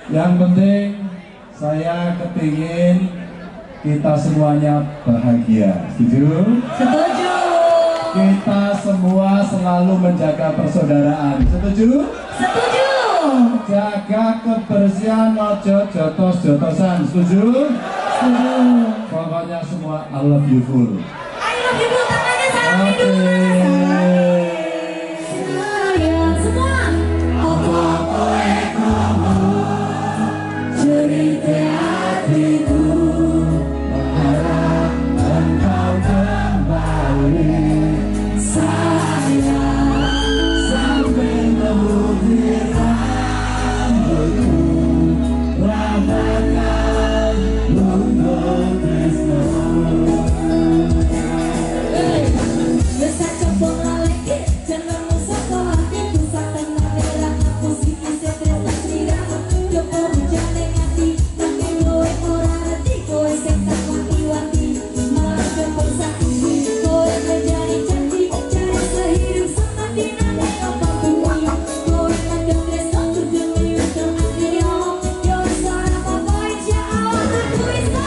Yang penting saya kepingin kita semuanya bahagia. Setuju? Setuju. Kita semua selalu menjaga persaudaraan. Setuju? Setuju. Jaga kebersihan, ojo jotos-jotosan. Setuju? Setuju. Pokoknya semua I love you full. I love you full, tangannya salam Oke. sayang semua. Apa kamu cerita hatiku, Berharap engkau kembali. sayang. Sampai memutih rambutku, rasakan untuk Kristus. Bisa coba lagi, jangan usah kau hatiku sampai merah. Musik isi terus tidak coba berjalan hati, tapi gue orang hati gue seksa wanti-wanti. Malah berpesan gue menjadi janji, cari sehidup sama dinami apapun yang gue mandang resto demi untuk akhirnya yo seorang apa insya Allah aku bisa.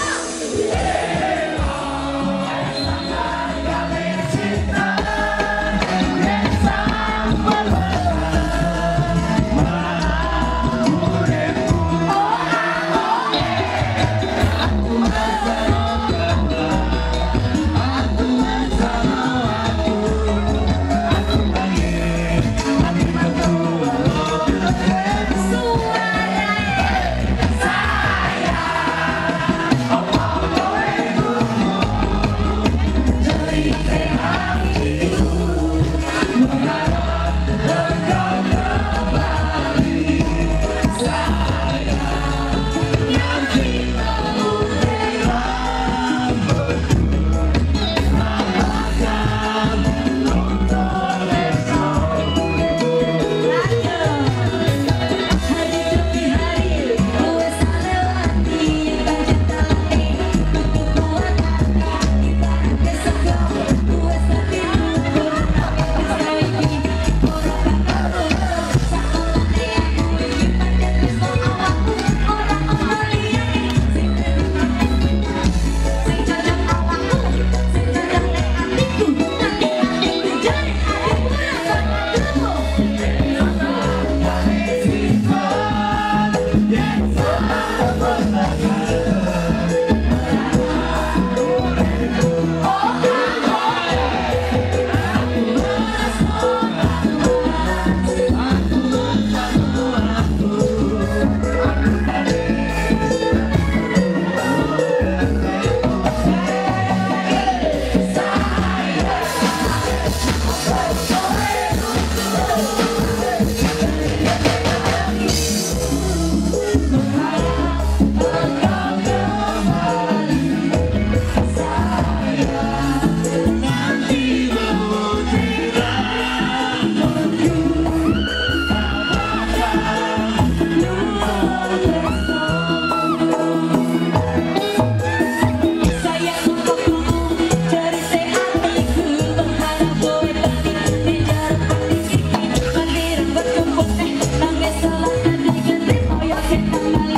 Nangis salah dan diganti, oh yakin kembali.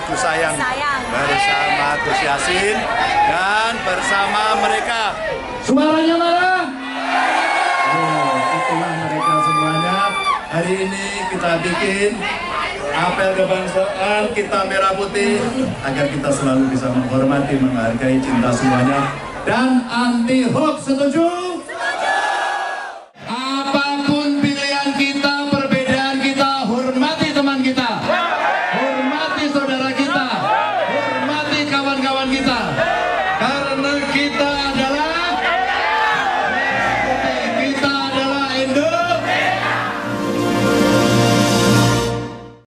lagu sayang bersama Gus Yasin dan bersama mereka. Suaranya mana? Oh, itulah mereka semuanya. Hari ini kita bikin apel kebangsaan kita merah putih agar kita selalu bisa menghormati, menghargai, cinta semuanya dan anti hoax. Setuju?